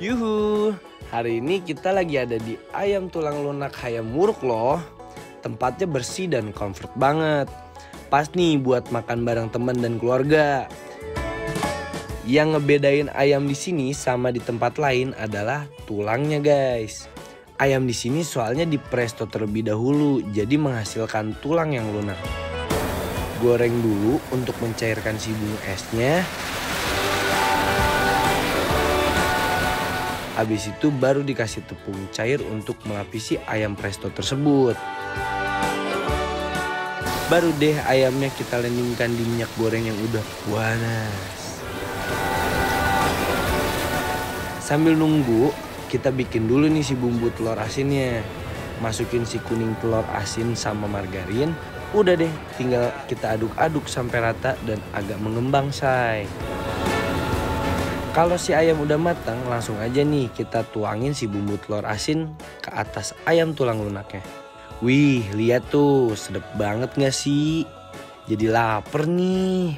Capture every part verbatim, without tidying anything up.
Yuhu, hari ini kita lagi ada di Ayam Tulang Lunak Hayam Wuruk loh. Tempatnya bersih dan comfort banget. Pas nih buat makan bareng teman dan keluarga. Yang ngebedain ayam di sini sama di tempat lain adalah tulangnya guys. Ayam di sini soalnya di presto terlebih dahulu, jadi menghasilkan tulang yang lunak. Goreng dulu untuk mencairkan si bumbu esnya. Habis itu baru dikasih tepung cair untuk melapisi ayam presto tersebut. Baru deh ayamnya kita landingkan di minyak goreng yang udah panas. Sambil nunggu, kita bikin dulu nih si bumbu telur asinnya. Masukin si kuning telur asin sama margarin. Udah deh, tinggal kita aduk-aduk sampai rata dan agak mengembang say. Kalau si ayam udah matang, langsung aja nih kita tuangin si bumbu telur asin ke atas ayam tulang lunaknya. Wih, lihat tuh, sedap banget gak sih? Jadi lapar nih.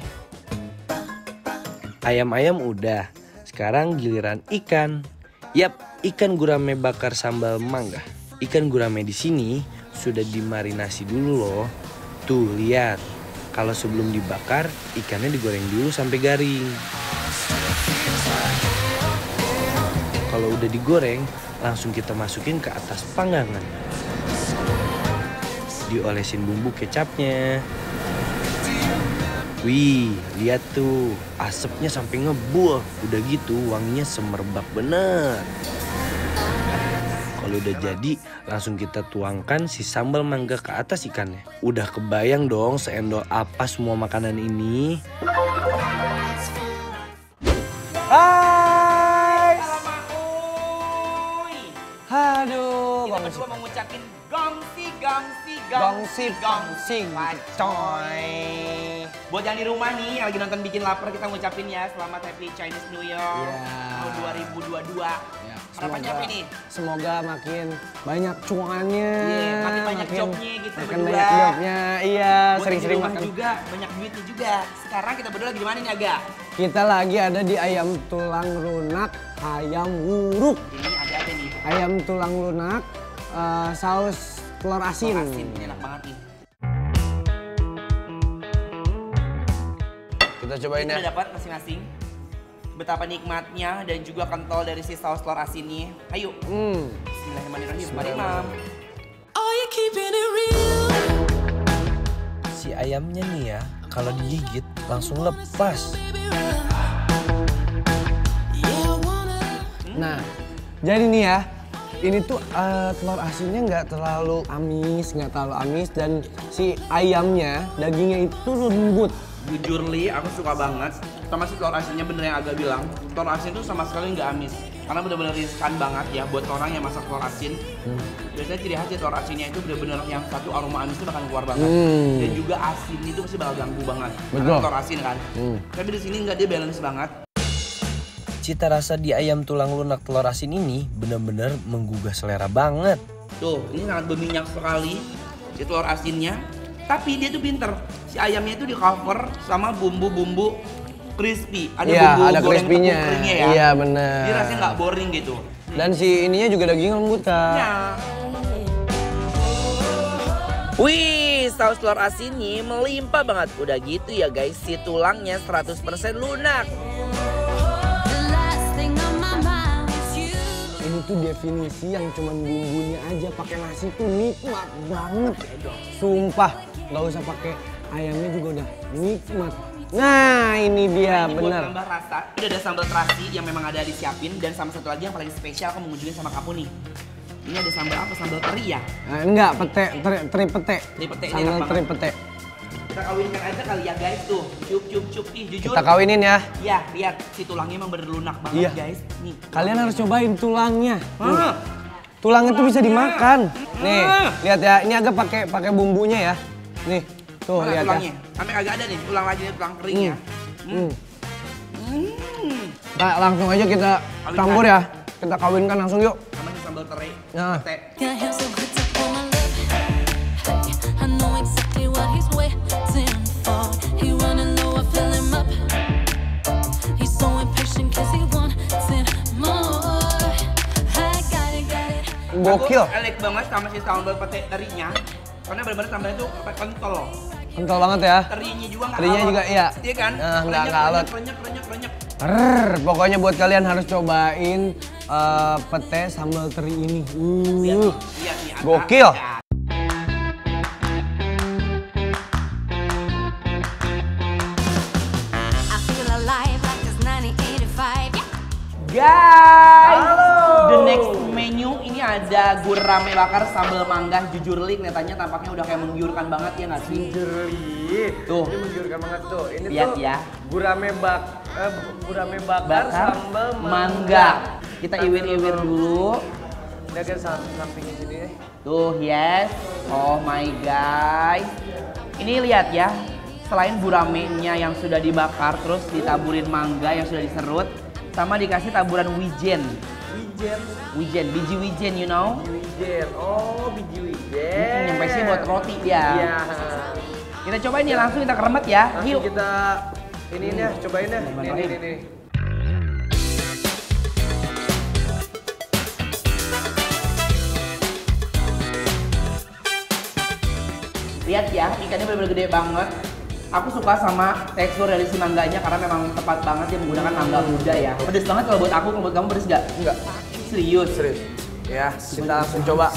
Ayam-ayam udah, sekarang giliran ikan. Yap, ikan gurame bakar sambal mangga. Ikan gurame di sini sudah dimarinasi dulu loh. Tuh lihat, kalau sebelum dibakar, ikannya digoreng dulu sampai garing. Kalau udah digoreng, langsung kita masukin ke atas panggangan. Diolesin bumbu kecapnya. Wih, lihat tuh, asapnya sampai ngebul. Udah gitu, wanginya semerbak bener. Kalau udah jadi, langsung kita tuangkan si sambal mangga ke atas ikannya. Udah kebayang dong seendol apa semua makanan ini. Hai. Aduh, kita berdua mau ngucapin gongsi, gongsi, gongsi, gongsi, coy. Buat yang di rumah nih, yang lagi nonton bikin lapar, kita ngucapin ya selamat happy Chinese New Year yeah. tahun dua ribu dua puluh dua. Yeah. Harapannya apa nih? Semoga makin banyak cuannya, yeah, makin banyak makin, jobnya gitu makin berdua. banyak jobnya, iya. Sering-sering makan makan. juga, banyak duitnya juga. Sekarang kita berdua lagi di mana nih Aga? Kita lagi ada di Ayam Tulang Lunak Hayam Wuruk. Ini ada apa nih? Ayam tulang lunak, uh, saus telur asin. Telur asin, ini enak banget nih. Kita cobain Kita ya. udah dapat masing-masing. Betapa nikmatnya dan juga kental dari si saus telur asinnya. Ayo. Hmm. Bismillahirrahmanirrahim. Mari Mam. Si ayamnya nih ya, kalau digigit langsung lepas. Nah, jadi nih ya, ini tuh uh, telur asinnya nggak terlalu amis, nggak terlalu amis, dan si ayamnya dagingnya itu lembut. Jujur Li, aku suka banget sama si telur asinnya, bener yang agak bilang. Telur asin tuh sama sekali nggak amis. Karena bener-bener riskan banget ya buat orang yang masak telur asin. Hmm. Biasanya ciri khas telur asinnya itu bener-bener yang satu aroma amis itu bakal keluar banget. Hmm. Dan juga asin itu pasti bakal ganggu banget. Betul. Karena telur asin kan. Hmm. Tapi di sini nggak, dia balance banget. Cita rasa di ayam tulang lunak telur asin ini bener-bener menggugah selera banget. Tuh, ini sangat berminyak sekali si telur asinnya. Tapi dia tuh pinter. Si ayamnya itu di cover sama bumbu-bumbu crispy. Ada ya, bumbu ada goreng crispy-nya. tepung keringnya ya. Iya bener. Jadi rasanya nggak boring gitu. Dan si ininya juga daging lembut kak. Ya. Wih, saus telur asinnya melimpah banget. Udah gitu ya guys, si tulangnya seratus persen lunak. Ini tuh definisi yang cuman bumbunya aja pakai nasi tuh nikmat banget. Sumpah, nggak usah pakai ayamnya juga udah nikmat. Nah ini dia, nah, ini bener. Buat tambah rasa, udah ada sambal terasi yang memang ada disiapin, dan sama satu lagi yang paling spesial aku mengunjungi sama kamu nih. Ini ada sambal apa? Sambal teri ya? Nah, enggak, pete, teri, teri pete. Teri pete ini sambal enak teri banget. pete. Kita kawinkan aja kali ya guys tuh. Cup cup cup ih jujur. Kita kawinin ya. Iya, lihat si tulangnya emang bener lunak banget Iya. guys. Nih. Kalian harus cobain tulangnya. Ah. Tulangnya tuh bisa dimakan. Nih, Ah. lihat ya. Ini agak pakai pakai bumbunya ya. Nih, tuh Mana lihat tulangnya? ya. Sampai kagak ada nih, tulang lagi nih, tulang kering ya. Hmm. Hmm. Nah, langsung aja kita Kawinkan. campur ya. Kita kawinkan langsung yuk. Sama si sambal teri. Nah. Pete. He's so impatient cause he wants more. gokil. Aku elek banget sama si sambal pete terinya. Karena benar-benar sambalnya tuh kental loh. Kental banget ya. Terinya juga nggak Terinya alot. juga iya. Iya kan? Nah, nggak Renyek, nggak alot. renyek, renyek, renyek. Rrrr, pokoknya buat kalian harus cobain uh, pete sambal teri ini. Lihat Uh, nih, lihat nih. Ada- gokil. ada. I feel alive like it's nineteen eighty-five. Yeah. Guys, the next menu ini ada gurame bakar sambal mangga. Jujur li kelihatannya tampaknya udah kayak menggiurkan banget ya nggak sih? Jerih. Tuh. Ini menggiurkan banget tuh. Ini Lihat tuh ya. gurame bak eh, gurame bakar, Bakar sambal mangga. mangga. Kita iwir-iwir dulu. Udah kan sam- sampingnya sini ya. Tuh, yes. Oh my guys. Ini lihat ya. Selain guramenya yang sudah dibakar, terus ditaburin mangga yang sudah diserut, sama dikasih taburan wijen. Wijen. Wijen, biji wijen, you know? Wijen. Oh, biji wijen. Hmm, yang pasti buat roti dia. Iya. Kita cobain ya, langsung kita keremet ya. Langsung Yuk. kita ini ya, cobain ya. Nih, nih, Bismillahirrahmanirrahim. nih, nih. Lihat ya, ikannya benar-benar gede banget. Aku suka sama tekstur dari si mangganya karena memang tepat banget dia menggunakan mangga muda ya. Pedes banget kalau buat aku, kalau buat kamu pedes nggak? Enggak. Serius? Serius. Ya, kita langsung coba.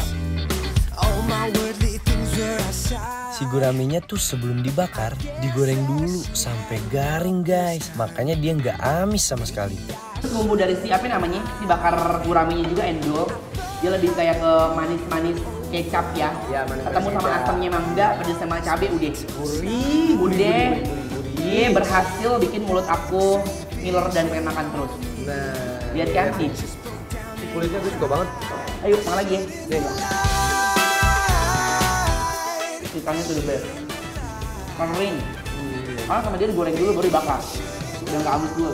Si guramenya tuh sebelum dibakar digoreng dulu sampai garing guys. Makanya dia nggak amis sama sekali. Terus bumbu dari si apa namanya? Si bakar guraminya juga endol. Dia lebih kayak ke manis-manis kecap ya. Ya, manis-manis Ketemu sama kecap. asamnya mangga, pedes sama cabai udah. Gurih, Udah. Iya, berhasil bikin mulut aku ngiler dan pengen makan terus. Nah, Lihat kan nih. kulitnya gue suka banget. Ayo, makan lagi ya. Nih. Ikannya sudah beres. Kering. Karena sama dia digoreng dulu baru dibakar. Udah nggak amis dulu.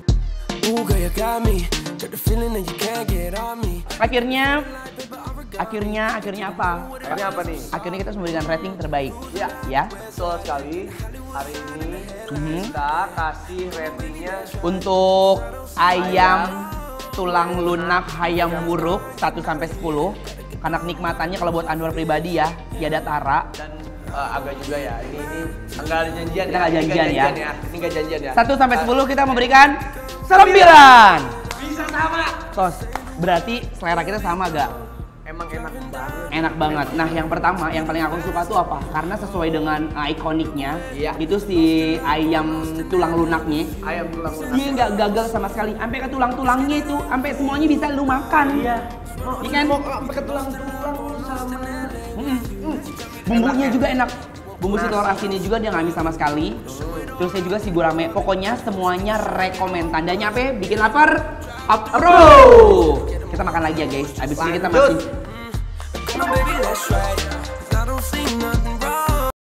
Akhirnya, akhirnya, akhirnya apa? Akhirnya apa nih? Akhirnya kita harus memberikan rating terbaik. Ya, Ya. betul sekali. Hari ini Mhm. kita kasih ratingnya Untuk ayam tulang lunak hayam muruk satu sampai sepuluh. Karena kenikmatannya kalau buat Anwar pribadi ya, tiada tara. dan uh, agak juga ya. Ini ini enggak ada janjian Kita ya. nggak Ini janjian ya. Ini enggak janjian ya. satu sampai sepuluh kita memberikan sembilan. Bisa sama. Sos, berarti selera kita sama gak? Emang enak banget. Enak banget. Nah, yang pertama, yang paling aku suka tuh apa? Karena sesuai dengan uh, ikoniknya, Iya. itu si ayam tulang lunaknya. Ayam tulang lunak. Dia nggak gagal sama sekali. Sampai ke tulang-tulangnya itu, sampai semuanya bisa lu makan. Iya. Iya kan? Mau pakai tulang-tulang sama. Mm-mm. Bumbunya juga enak. Bumbu si telur asinnya juga dia nggak amis sama sekali. Terus saya juga si gurame. Pokoknya semuanya rekomen. Tandanya apa? Bikin lapar? Approve. Kita makan lagi ya guys. Abis ini kita Lanjut. masih